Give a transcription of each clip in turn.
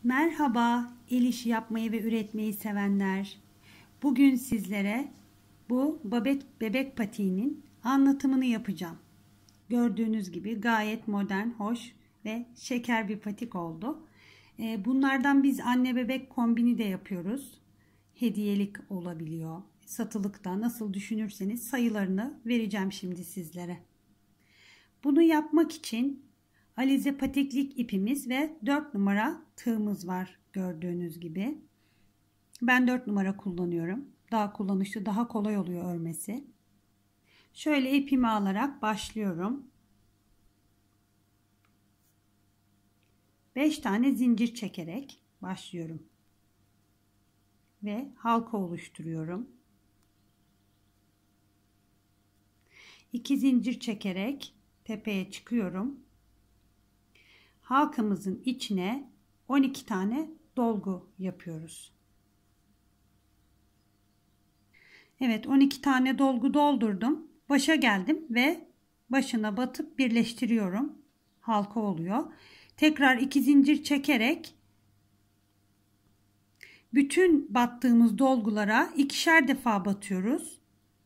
Merhaba, el işi yapmayı ve üretmeyi sevenler. Bugün sizlere bu bebek patiğinin anlatımını yapacağım. Gördüğünüz gibi gayet modern, hoş ve şeker bir patik oldu. Bunlardan biz anne bebek kombini de yapıyoruz. Hediyelik olabiliyor. Satılıkta nasıl düşünürseniz sayılarını vereceğim şimdi sizlere. Bunu yapmak için alize patiklik ipimiz ve 4 numara tığımız var gördüğünüz gibi. Ben 4 numara kullanıyorum. Daha kullanışlı, daha kolay oluyor örmesi. Şöyle ipimi alarak başlıyorum. 5 tane zincir çekerek başlıyorum. Ve halka oluşturuyorum. 2 zincir çekerek tepeye çıkıyorum. Halkamızın içine 12 tane dolgu yapıyoruz. Evet, 12 tane dolgu doldurdum. Başa geldim ve başına batıp birleştiriyorum. Halka oluyor. Tekrar 2 zincir çekerek bütün battığımız dolgulara ikişer defa batıyoruz.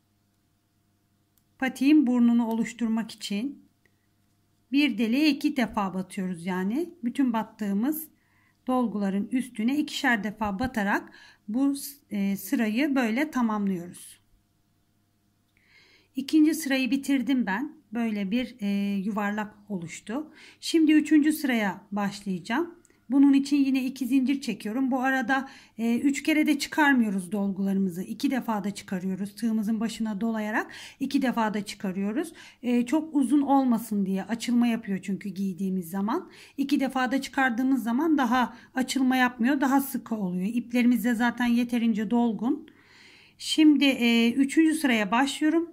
Patiğin burnunu oluşturmak için bir deliğe 2 defa batıyoruz, yani bütün battığımız dolguların üstüne ikişer defa batarak bu sırayı böyle tamamlıyoruz. İkinci sırayı bitirdim ben. Böyle bir yuvarlak oluştu. Şimdi 3. sıraya başlayacağım. Bunun için yine 2 zincir çekiyorum. Bu arada 3 kere de çıkarmıyoruz dolgularımızı. 2 defa da çıkarıyoruz. Tığımızın başına dolayarak 2 defa da çıkarıyoruz. Çok uzun olmasın diye açılma yapıyor çünkü giydiğimiz zaman. 2 defa da çıkardığımız zaman daha açılma yapmıyor. Daha sıkı oluyor. İplerimiz de zaten yeterince dolgun. Şimdi 3. sıraya başlıyorum.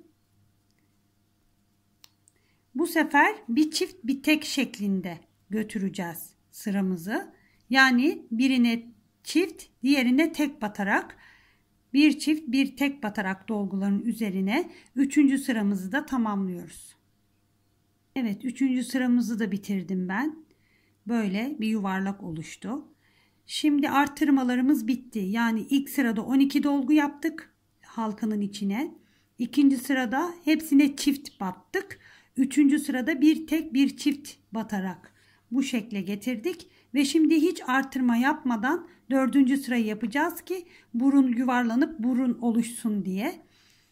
Bu sefer bir çift bir tek şeklinde götüreceğiz sıramızı. Yani birine çift, diğerine tek batarak, bir çift bir tek batarak dolguların üzerine 3. sıramızı da tamamlıyoruz. Evet, 3. sıramızı da bitirdim ben. Böyle bir yuvarlak oluştu. Şimdi artırmalarımız bitti. Yani ilk sırada 12 dolgu yaptık halkanın içine. İkinci sırada hepsine çift battık. 3. sırada bir tek bir çift batarak bu şekle getirdik. Ve şimdi hiç artırma yapmadan 4. sırayı yapacağız ki burun yuvarlanıp burun oluşsun diye.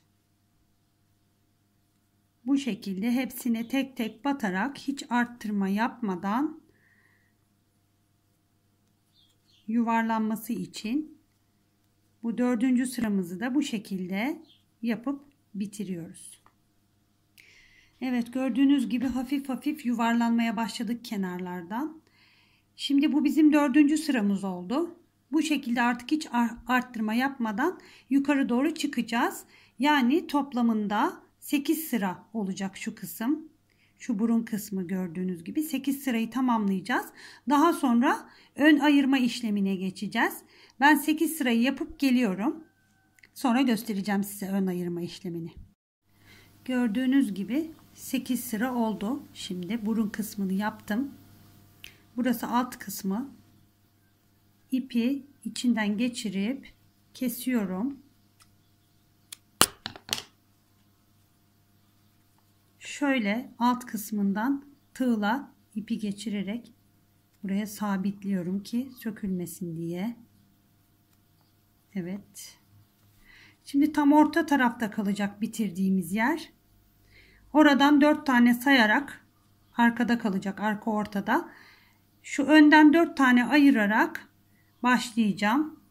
Bu şekilde hepsine tek tek batarak hiç arttırma yapmadan yuvarlanması için bu 4. sıramızı da bu şekilde yapıp bitiriyoruz. Evet, gördüğünüz gibi hafif hafif yuvarlanmaya başladık kenarlardan. Şimdi bu bizim 4. sıramız oldu. Bu şekilde artık hiç arttırma yapmadan yukarı doğru çıkacağız. Yani toplamında 8 sıra olacak şu kısım. Şu burun kısmı gördüğünüz gibi 8 sırayı tamamlayacağız. Daha sonra ön ayırma işlemine geçeceğiz. Ben 8 sırayı yapıp geliyorum. Sonra göstereceğim size ön ayırma işlemini. Gördüğünüz gibi 8 sıra oldu. Şimdi burun kısmını yaptım. Burası alt kısmı. İpi içinden geçirip kesiyorum. Şöyle alt kısmından tığla ipi geçirerek buraya sabitliyorum ki sökülmesin diye. Evet. Şimdi tam orta tarafta kalacak bitirdiğimiz yer. Oradan 4 tane sayarak arkada kalacak, arka ortada. Şu önden 4 tane ayırarak başlayacağım.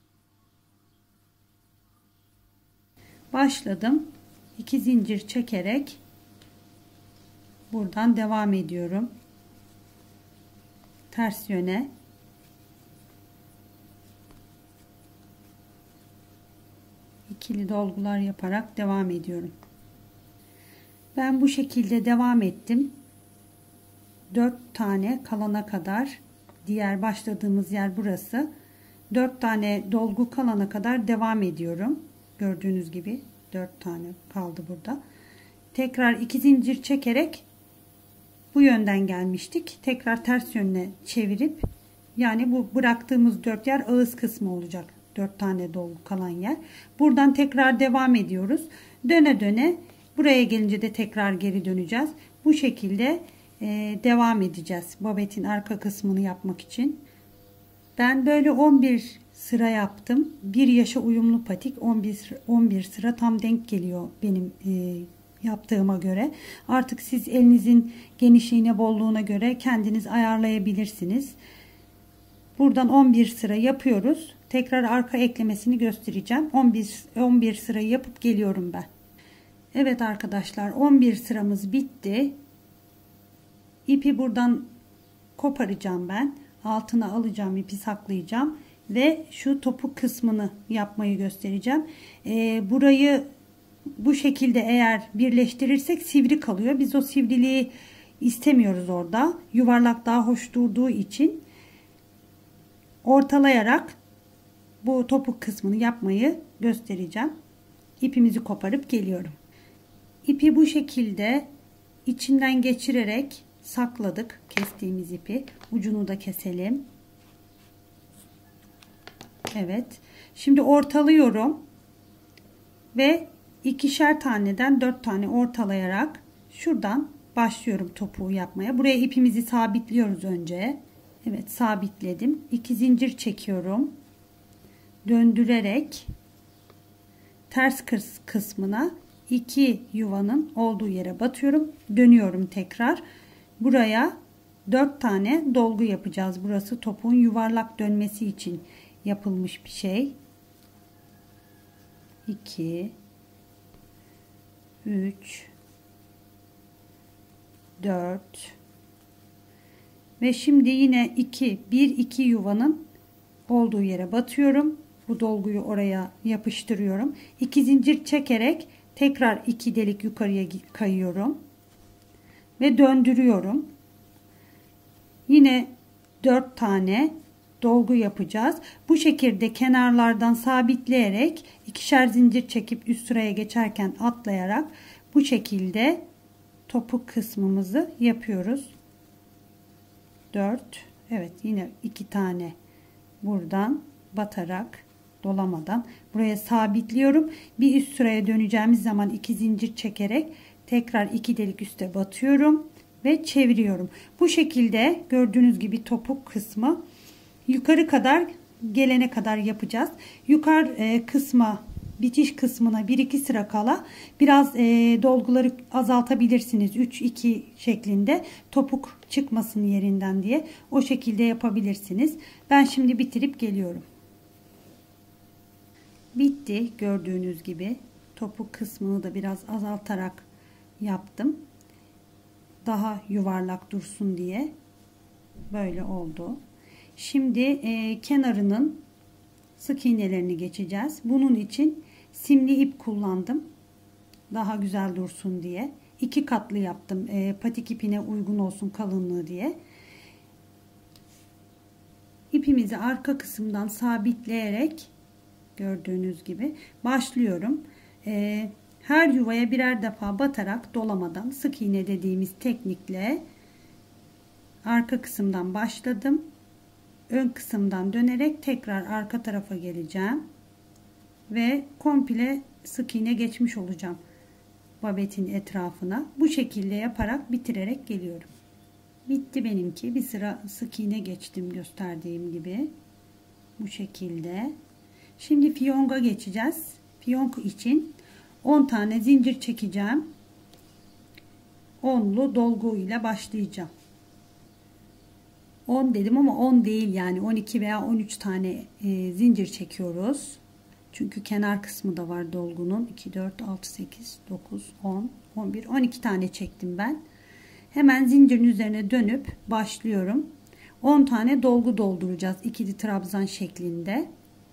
Başladım. 2 zincir çekerek buradan devam ediyorum. Ters yöne. İkili dolgular yaparak devam ediyorum. Ben bu şekilde devam ettim. 4 tane kalana kadar, diğer başladığımız yer burası. 4 tane dolgu kalana kadar devam ediyorum. Gördüğünüz gibi 4 tane kaldı burada. Tekrar 2 zincir çekerek bu yönden gelmiştik. Tekrar ters yönüne çevirip Yani bu bıraktığımız 4 yer ağız kısmı olacak. 4 tane dolgu kalan yer. Buradan tekrar devam ediyoruz. Döne döne buraya gelince de tekrar geri döneceğiz. Bu şekilde devam edeceğiz. Babetin arka kısmını yapmak için. Ben böyle 11 sıra yaptım. 1 yaşa uyumlu patik 11 sıra tam denk geliyor benim yaptığıma göre. Artık siz elinizin genişliğine, bolluğuna göre kendiniz ayarlayabilirsiniz. Buradan 11 sıra yapıyoruz. Tekrar arka eklemesini göstereceğim. 11 sırayı yapıp geliyorum ben. Evet arkadaşlar, 11 sıramız bitti. İpi buradan koparacağım ben. Altına alacağım, ipi saklayacağım ve şu topuk kısmını yapmayı göstereceğim. Burayı bu şekilde eğer birleştirirsek sivri kalıyor. Biz o sivriliği istemiyoruz orada. Yuvarlak daha hoş durduğu için ortalayarak bu topuk kısmını yapmayı göstereceğim. İpimizi koparıp geliyorum. İpi bu şekilde içinden geçirerek sakladık. Kestiğimiz ipi. Ucunu da keselim. Evet. Şimdi ortalıyorum. Ve ikişer taneden 4 tane ortalayarak şuradan başlıyorum topuğu yapmaya. Buraya ipimizi sabitliyoruz önce. Evet, sabitledim. 2 zincir çekiyorum. Döndürerek ters kısmına 2 yuvanın olduğu yere batıyorum. Dönüyorum tekrar. Buraya 4 tane dolgu yapacağız. Burası topuğun yuvarlak dönmesi için yapılmış bir şey. 2 3 4 ve şimdi yine 1-2 yuvanın olduğu yere batıyorum. Bu dolguyu oraya yapıştırıyorum. 2 zincir çekerek tekrar 2 delik yukarıya kayıyorum ve döndürüyorum. Yine 4 tane dolgu yapacağız. Bu şekilde kenarlardan sabitleyerek ikişer zincir çekip üst sıraya geçerken atlayarak bu şekilde topuk kısmımızı yapıyoruz. 4. Evet, yine 2 tane buradan batarak, dolamadan buraya sabitliyorum. Bir üst sıraya döneceğimiz zaman 2 zincir çekerek tekrar 2 delik üste batıyorum ve çeviriyorum. Bu şekilde gördüğünüz gibi topuk kısmı yukarı kadar gelene kadar yapacağız. Yukarı kısma, bitiş kısmına 1-2 sıra kala biraz dolguları azaltabilirsiniz. 3-2 şeklinde, topuk çıkmasın yerinden diye o şekilde yapabilirsiniz. Ben şimdi bitirip geliyorum. Bitti gördüğünüz gibi. Topuk kısmını da biraz azaltarak yaptım. Daha yuvarlak dursun diye. Böyle oldu. Şimdi kenarının sık iğnelerini geçeceğiz. Bunun için simli ip kullandım. Daha güzel dursun diye. 2 katlı yaptım. Patik ipine uygun olsun kalınlığı diye. İpimizi arka kısımdan sabitleyerek gördüğünüz gibi başlıyorum. Her yuvaya birer defa batarak dolamadan sık iğne dediğimiz teknikle arka kısımdan başladım. Ön kısımdan dönerek tekrar arka tarafa geleceğim ve komple sık iğne geçmiş olacağım babetin etrafına. Bu şekilde yaparak bitirerek geliyorum. Bitti benimki. Bir sıra sık iğne geçtim gösterdiğim gibi. Bu şekilde. Şimdi fiyonga geçeceğiz. Fiyonk için 10 tane zincir çekeceğim. 10'lu dolgu ile başlayacağım. 10 dedim ama 10 değil, yani 12 veya 13 tane zincir çekiyoruz. Çünkü kenar kısmı da var dolgunun. 2, 4, 6, 8, 9, 10, 11, 12 tane çektim ben. Hemen zincirin üzerine dönüp başlıyorum. 10 tane dolgu dolduracağız. İkili trabzan şeklinde.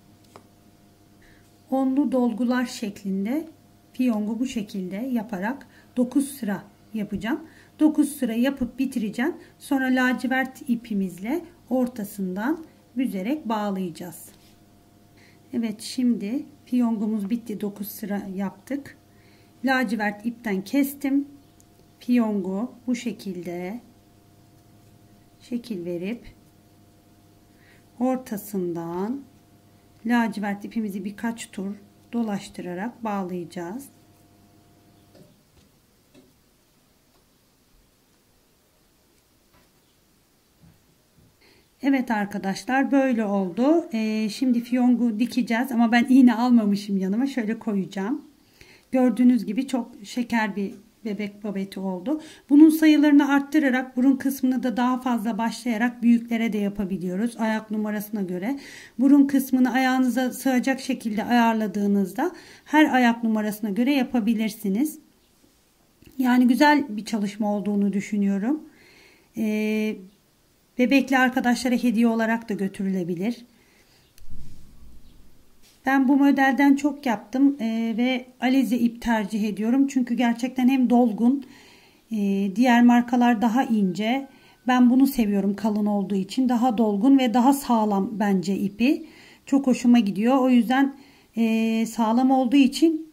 10'lu dolgular şeklinde fiyongu bu şekilde yaparak 9 sıra yapacağım. 9 sıra yapıp bitireceğim. Sonra lacivert ipimizle ortasından büzerek bağlayacağız. Evet, şimdi fiyongumuz bitti. 9 sıra yaptık. Lacivert ipten kestim. Fiyongu bu şekilde şekil verip ortasından lacivert ipimizi birkaç tur dolaştırarak bağlayacağız. Evet arkadaşlar, böyle oldu. Şimdi fiyongu dikeceğiz ama ben iğne almamışım yanıma. Şöyle koyacağım. Gördüğünüz gibi çok şeker bir bebek babeti oldu. Bunun sayılarını arttırarak burun kısmını da daha fazla başlayarak büyüklere de yapabiliyoruz. Ayak numarasına göre. Burun kısmını ayağınıza sığacak şekilde ayarladığınızda her ayak numarasına göre yapabilirsiniz. Yani güzel bir çalışma olduğunu düşünüyorum. Bebekli arkadaşlara hediye olarak da götürülebilir. Ben bu modelden çok yaptım ve Alize ip tercih ediyorum. Çünkü gerçekten hem dolgun, diğer markalar daha ince. Ben bunu seviyorum kalın olduğu için. Daha dolgun ve daha sağlam bence ipi. Çok hoşuma gidiyor. O yüzden sağlam olduğu için